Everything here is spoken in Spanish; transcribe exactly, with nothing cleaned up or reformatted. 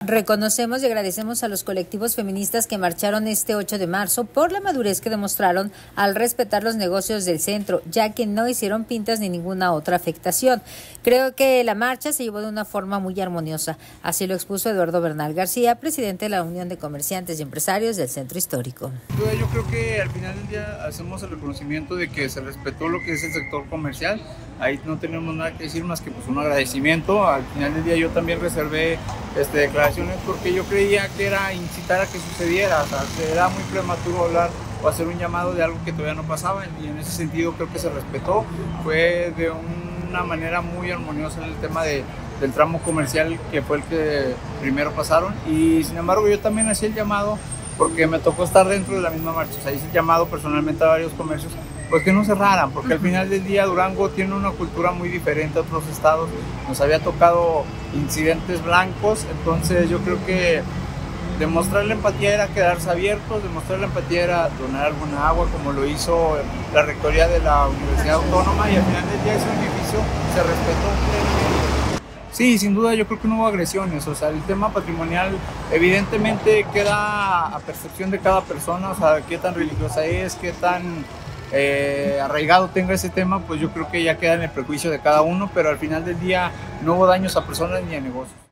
Reconocemos y agradecemos a los colectivos feministas que marcharon este ocho de marzo por la madurez que demostraron al respetar los negocios del centro, ya que no hicieron pintas ni ninguna otra afectación. Creo que la marcha se llevó de una forma muy armoniosa. Así lo expuso Eduardo Bernal García, presidente de la Unión de Comerciantes y Empresarios del Centro Histórico. Yo creo que al final del día hacemos el reconocimiento de que se respetó lo que es el sector comercial. Ahí no tenemos nada que decir más que pues un agradecimiento. Al final del día yo también reservé este, declaraciones porque yo creía que era incitar a que sucediera. O sea, era muy prematuro hablar o hacer un llamado de algo que todavía no pasaba, y en ese sentido creo que se respetó. Fue de una manera muy armoniosa en el tema de, del tramo comercial, que fue el que primero pasaron, y sin embargo yo también hacía el llamado porque me tocó estar dentro de la misma marcha. O sea, hice el llamado personalmente a varios comercios pues que no cerraran, porque al final del día Durango tiene una cultura muy diferente a otros estados. Nos había tocado incidentes blancos, entonces yo creo que demostrar la empatía era quedarse abiertos, demostrar la empatía era donar alguna agua, como lo hizo la rectoría de la Universidad Autónoma, y al final del día ese edificio se respetó plenamente. Sí, sin duda yo creo que no hubo agresiones. O sea, el tema patrimonial evidentemente queda a percepción de cada persona. O sea, qué tan religiosa es, qué tan eh, arraigado tenga ese tema, pues yo creo que ya queda en el prejuicio de cada uno, pero al final del día no hubo daños a personas ni a negocios.